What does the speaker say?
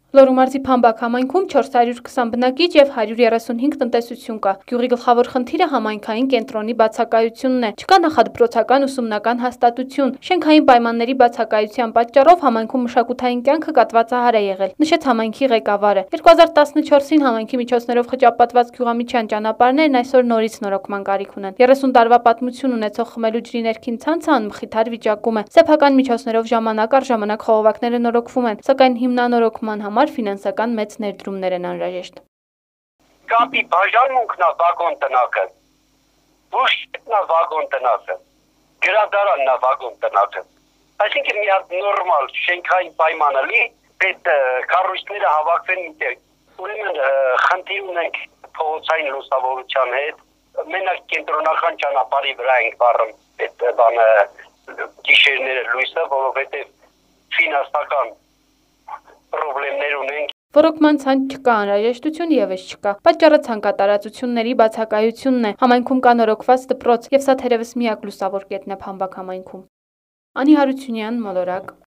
Լոռու մարզի Փամբակ համայնքում 420 բնակիչ և 135 տնտեսություն կա։ Գյուղի գլխավոր խնդիրը համայնքային կենտրոնի բացակայությունն է։ Չկա նախադպրոցական ուսումնական հաստատություն։ Շենքային պայմանների բացակայության պատճառով համայնքում մշակութային կյանքը կատվածահար է եղել, նշեց համայնքի ղեկավարը։ 2014-ին համայնքի միջոցներով խճապատված գյուղամիջյան ճանապարհներն այսօր նորից նորոգման կարիք ունեն։ 30 տարվա պատմություն ունեցող խմելու ջրի ներքին ցանցը անմխիթար վիճակում է։ Սեփական միջոցներով ժամանակ առ ժամանակ խողովակները նորոգվում են, սակայն հիմնանորոգման համար ֆինանսական մեծ ներդրումներ են անհրաժեշտ։ Կապի բաժանմունքն է վագոն տնակը, բուժն է վագոն տնակը, գրադարանն է վագոն տնակը։ Այսինքն մի հատ նորմալ շենքային պայմանը լի, այդ կառույցները հավաքվեն միտեղ։ Ուրեմն խնդիր ունենք փողոցային լուսավորության հետ, մենակ կենտրոնական ճանապարհի վրա ենք վառում այդ բանը գիշերները լույսը, որովհետև ֆինանսական պրոբլեմներ ունենք։ Ռոռոկման ցանց չկա, անհրաժեշտություն եւս չկա։ Պատճառը ցանկատարածությունների բացակայությունն է։ Համայնքում կա նորոգված դպրոց, եւ սա թերևս միակ լուսավոր կետն է Փամբակ համայնքում։ Անի Հարությունյան, Մոլորակ։